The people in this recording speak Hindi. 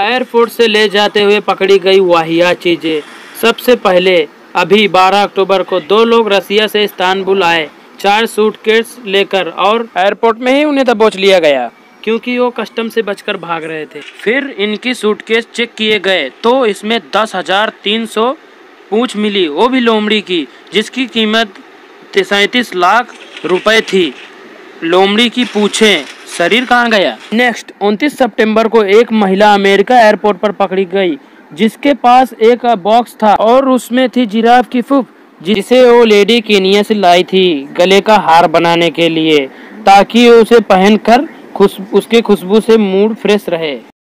एयरपोर्ट से ले जाते हुए पकड़ी गई वाहियात चीजें। सबसे पहले अभी 12 अक्टूबर को 2 लोग रसिया से इस्तांबुल आए 4 सूटकेस लेकर और एयरपोर्ट में ही उन्हें दबोच लिया गया क्योंकि वो कस्टम से बचकर भाग रहे थे। फिर इनकी सूटकेस चेक किए गए तो इसमें 10,300 पूंछ मिली, वो भी लोमड़ी की, जिसकी कीमत 37 लाख रुपए थी। लोमड़ी की पूछें, शरीर कहाँ गया। नेक्स्ट 29 सितंबर को एक महिला अमेरिका एयरपोर्ट पर पकड़ी गई जिसके पास एक बॉक्स था और उसमें थी जिराफ की फूफ, जिसे वो लेडी केनिया से लाई थी गले का हार बनाने के लिए ताकि उसे पहनकर उसके खुशबू से मूड फ्रेश रहे।